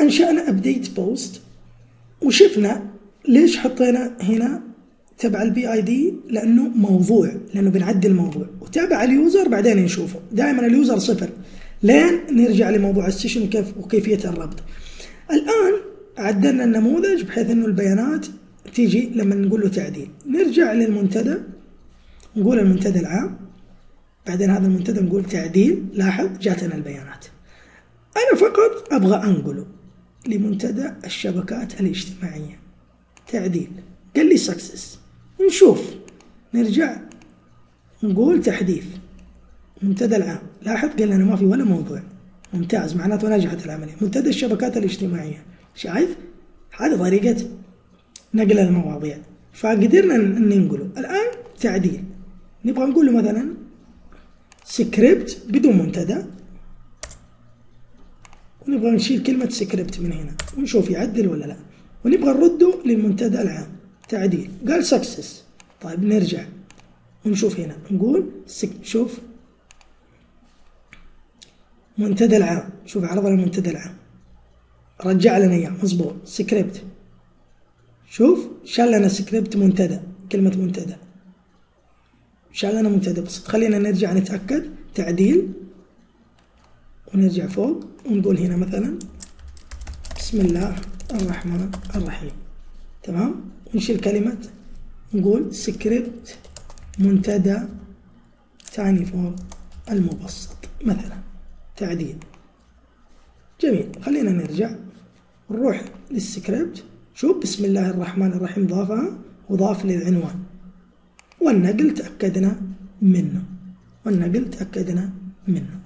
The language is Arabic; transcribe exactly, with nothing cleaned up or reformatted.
أنشأنا أبديت بوست وشفنا ليش حطينا هنا تبع البي اي دي، لأنه موضوع، لأنه بنعدل الموضوع، وتابع اليوزر بعدين نشوفه. دائما اليوزر صفر لين نرجع لموضوع السيشن وكيف وكيفية الربط. الآن عدلنا النموذج بحيث أنه البيانات تيجي لما نقول له تعديل. نرجع للمنتدى، نقول المنتدى العام، بعدين هذا المنتدى نقول تعديل. لاحظ جاتنا البيانات. أنا فقط أبغى أنقله لمنتدى الشبكات الاجتماعية، تعديل، قال لي سكسس. نشوف، نرجع نقول تحديث منتدى العام. لاحظ قال لنا ما في ولا موضوع. ممتاز، معناته نجحت العملية. منتدى الشبكات الاجتماعية، شايف؟ هذه طريقة نقل المواضيع، فقدرنا ننقله. الآن تعديل، نبغى نقول له مثلا سكريبت بدون منتدى، ونبغى نشيل كلمة سكريبت من هنا ونشوف يعدل ولا لا، ونبغى نرده للمنتدى العام، تعديل، قال سكسس. طيب نرجع ونشوف هنا، نقول سك شوف منتدى العام، شوف عرض المنتدى العام رجع لنا اياه مظبوط. سكريبت، شوف شال لنا سكريبت منتدى، كلمة منتدى شال لنا منتدى. بس خلينا نرجع نتأكد. تعديل، ونرجع فوق ونقول هنا مثلا بسم الله الرحمن الرحيم، تمام. ونشيل كلمة، نقول سكريبت منتدى ثاني فوق المبسط مثلا، تعديل. جميل، خلينا نرجع ونروح للسكريبت. شوف بسم الله الرحمن الرحيم ضافها وضاف للعنوان، والنقل تأكدنا منه، والنقل تأكدنا منه.